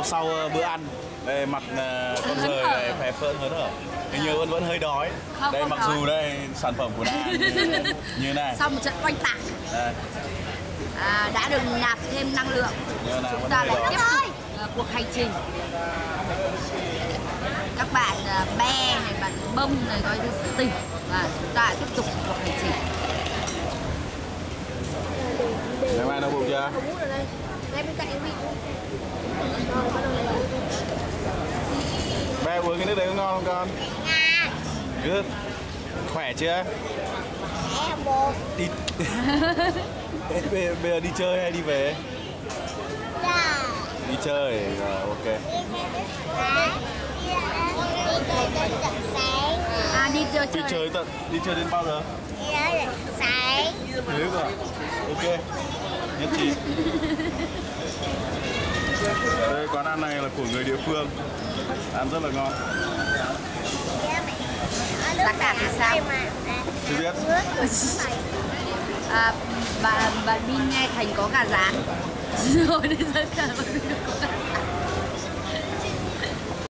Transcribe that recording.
sau bữa ăn. Đây mặt con rời này phè phỡn hớn hở. Hình như vẫn hơi đói. Không, đây không mặc đói. dù đây sản phẩm của Na như này. Sau một trận oanh tạc đã được nạp thêm năng lượng. Chúng ta lại tiếp tục cuộc hành trình. Các bạn be này, bạn bông này coi như tỉnh và chúng ta tiếp tục cuộc hành trình. Ngày mai đau bụng chưa? Ngay bên cạnh em bị. Bé uống cái nước đấy có ngon không con? Good. Khỏe chưa? Em một. Đi. Bây giờ đi chơi hay đi về? Đi chơi, rồi ok. Đi chơi Đi chơi đến bao giờ? Sáng. Thế rồi. Ok. Nhất trí. Đây, quán ăn này là của người địa phương. Ăn rất là ngon. Giá cả thì sao? Chưa biết. Bạn Bin nghe Thành có gà rán. Rồi đến giá cả bạn Bin có gà rán.